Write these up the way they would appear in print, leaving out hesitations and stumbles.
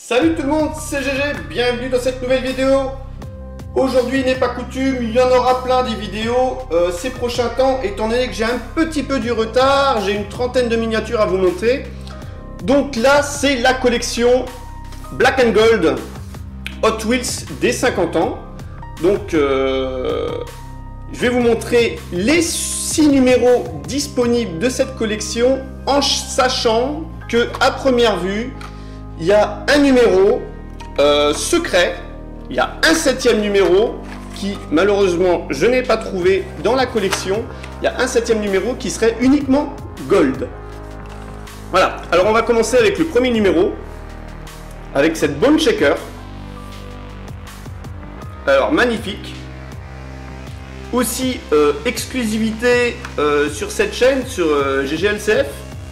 Salut tout le monde, c'est GG, bienvenue dans cette nouvelle vidéo. Aujourd'hui n'est pas coutume, il y en aura plein des vidéos ces prochains temps, étant donné que j'ai un petit peu du retard, j'ai une trentaine de miniatures à vous montrer. Donc là, c'est la collection Black and Gold Hot Wheels des 50 ans. Donc je vais vous montrer les 6 numéros disponibles de cette collection, en sachant que à première vue, il y a un numéro secret, il y a un 7e numéro qui malheureusement je n'ai pas trouvé dans la collection. Il y a un 7e numéro qui serait uniquement gold. Voilà, alors on va commencer avec le premier numéro, avec cette Bone Shaker. Alors magnifique. Aussi exclusivité sur cette chaîne, sur GGLCF.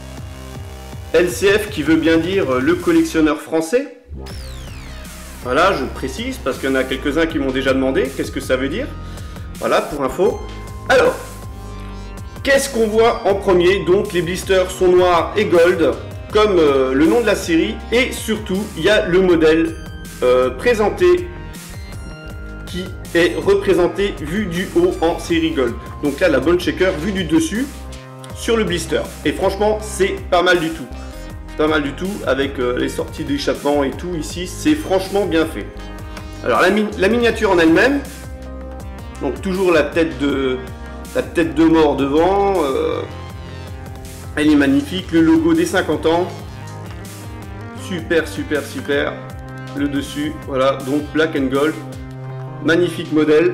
LCF qui veut bien dire le collectionneur français. Voilà, je précise parce qu'il y en a quelques-uns qui m'ont déjà demandé qu'est-ce que ça veut dire. Voilà, pour info. Alors, qu'est-ce qu'on voit en premier? Donc les blisters sont noirs et gold, comme le nom de la série. Et surtout, il y a le modèle présenté qui est représenté vu du haut en série gold. Donc là, la Bone Shaker vue du dessus sur le blister. Et franchement, c'est pas mal du tout. Pas mal du tout avec les sorties d'échappement et tout ici, c'est franchement bien fait. Alors la miniature en elle-même, donc toujours la tête de mort devant, elle est magnifique, le logo des 50 ans, super super super, le dessus, voilà, donc Black and Gold, magnifique modèle.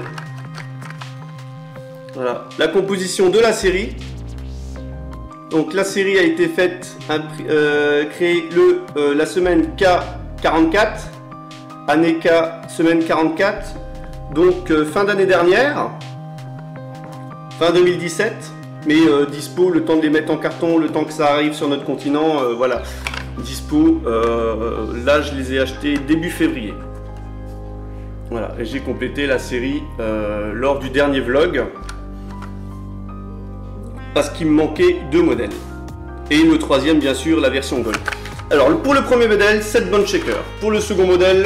Voilà, la composition de la série. Donc la série a été faite, créée la semaine K44, année K, semaine 44, donc fin d'année dernière, fin 2017, mais dispo, le temps de les mettre en carton, le temps que ça arrive sur notre continent, voilà, dispo, là je les ai achetés début février. Voilà, et j'ai complété la série lors du dernier vlog, parce qu'il me manquait 2 modèles. Et le troisième, bien sûr, la version gold. Alors, pour le premier modèle, cette Bone Shaker. Pour le second modèle,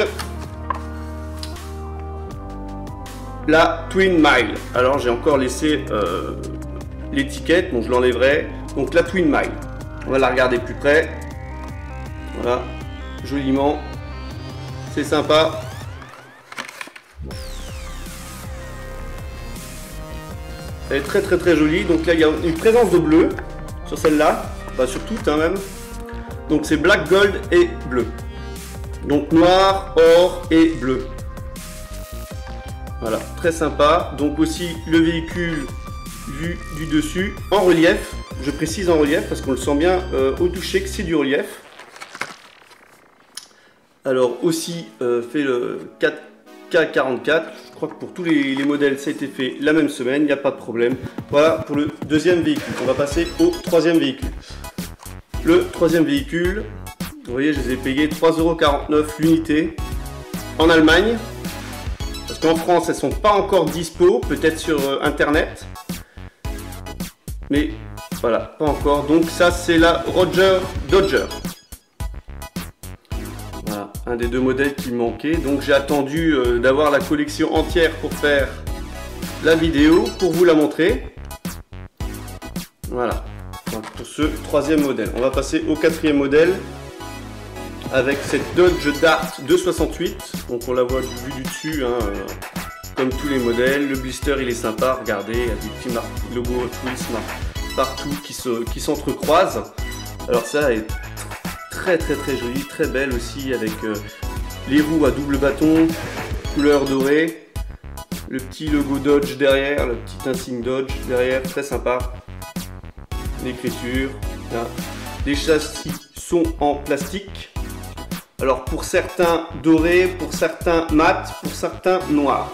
la Twin Mile. Alors, j'ai encore laissé l'étiquette, donc je l'enlèverai. Donc, la Twin Mile. On va la regarder plus près. Voilà, joliment. C'est sympa. Elle est très très très jolie. Donc là il y a une présence de bleu sur celle-là, pas sur toutes hein, même. Donc c'est black, gold et bleu. Donc noir, or et bleu. Voilà, très sympa. Donc aussi le véhicule vu du dessus en relief. Je précise en relief parce qu'on le sent bien au toucher que c'est du relief. Alors aussi fait le 4K44. Je crois que pour tous les modèles ça a été fait la même semaine, il n'y a pas de problème. Voilà pour le deuxième véhicule. On va passer au troisième véhicule. Le troisième véhicule, vous voyez, je les ai payés 3,49 € l'unité en Allemagne. Parce qu'en France elles sont pas encore dispo, peut-être sur internet. Mais voilà, pas encore. Donc ça c'est la Roger Dodger. Voilà, un des 2 modèles qui me manquait. Donc j'ai attendu d'avoir la collection entière pour faire la vidéo, pour vous la montrer. Voilà, donc pour ce troisième modèle. On va passer au 4e modèle avec cette Dodge Dart 268. Donc on la voit vue du dessus, hein, comme tous les modèles. Le blister il est sympa, regardez, il y a des petits logos Hot Wheels partout qui s'entrecroisent. Alors ça est très jolie, très belle aussi, avec les roues à double bâton, couleur dorée, le petit logo Dodge derrière, le petit insigne Dodge derrière, très sympa. L'écriture, les châssis sont en plastique. Alors pour certains dorés, pour certains mat, pour certains noirs.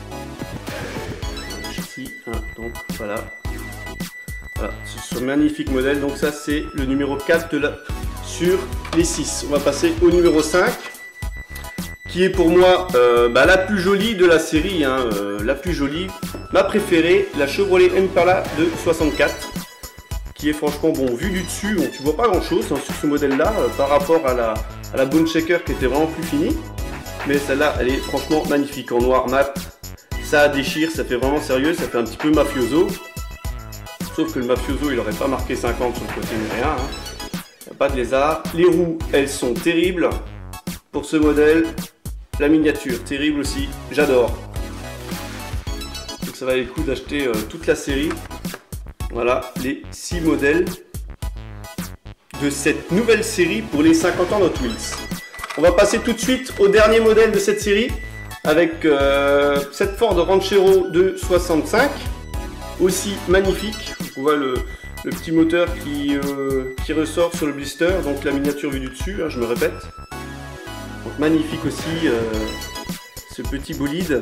Ici, hein, donc voilà. Voilà, ce magnifique modèle. Donc ça c'est le numéro 4 de sur les 6. On va passer au numéro 5 qui est pour moi la plus jolie de la série, hein, la plus jolie, ma préférée, la Chevrolet Impala de 64, qui est franchement bon, vu du dessus, tu vois pas grand chose hein, sur ce modèle là par rapport à à la Bone Shaker qui était vraiment plus finie. Mais celle-là, elle est franchement magnifique en noir mat. Ça déchire, ça fait vraiment sérieux, ça fait un petit peu mafioso. Sauf que le mafioso, il aurait pas marqué 50 sur le côté ni rien. Il n'y a pas de lézard. Les roues, elles sont terribles. Pour ce modèle, la miniature, terrible aussi. J'adore. Donc ça valait le coup d'acheter toute la série. Voilà, les 6 modèles de cette nouvelle série pour les 50 ans d'Hot Wheels. On va passer tout de suite au dernier modèle de cette série avec cette Ford Ranchero de 65, aussi magnifique. On voit le petit moteur qui ressort sur le blister, donc la miniature vue du dessus, hein, je me répète. Donc magnifique aussi ce petit bolide.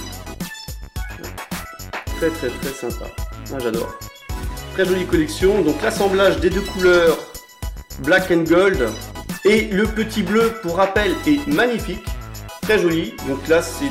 Très très très sympa, ah, j'adore. Très jolie collection, donc l'assemblage des deux couleurs Black and Gold et le petit bleu pour rappel est magnifique, très joli. Donc là c'est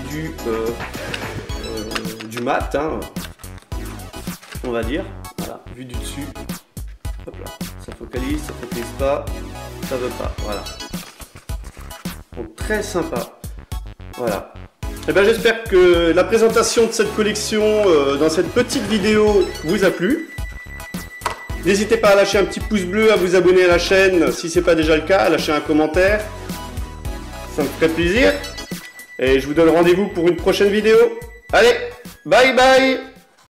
du mat, hein, on va dire, voilà, vue du dessus. Hop là, ça focalise pas, ça veut pas, voilà. Donc très sympa, voilà. Et ben j'espère que la présentation de cette collection dans cette petite vidéo vous a plu. N'hésitez pas à lâcher un petit pouce bleu, à vous abonner à la chaîne si ce n'est pas déjà le cas, à lâcher un commentaire. Ça me ferait plaisir. Et je vous donne rendez-vous pour une prochaine vidéo. Allez, bye bye!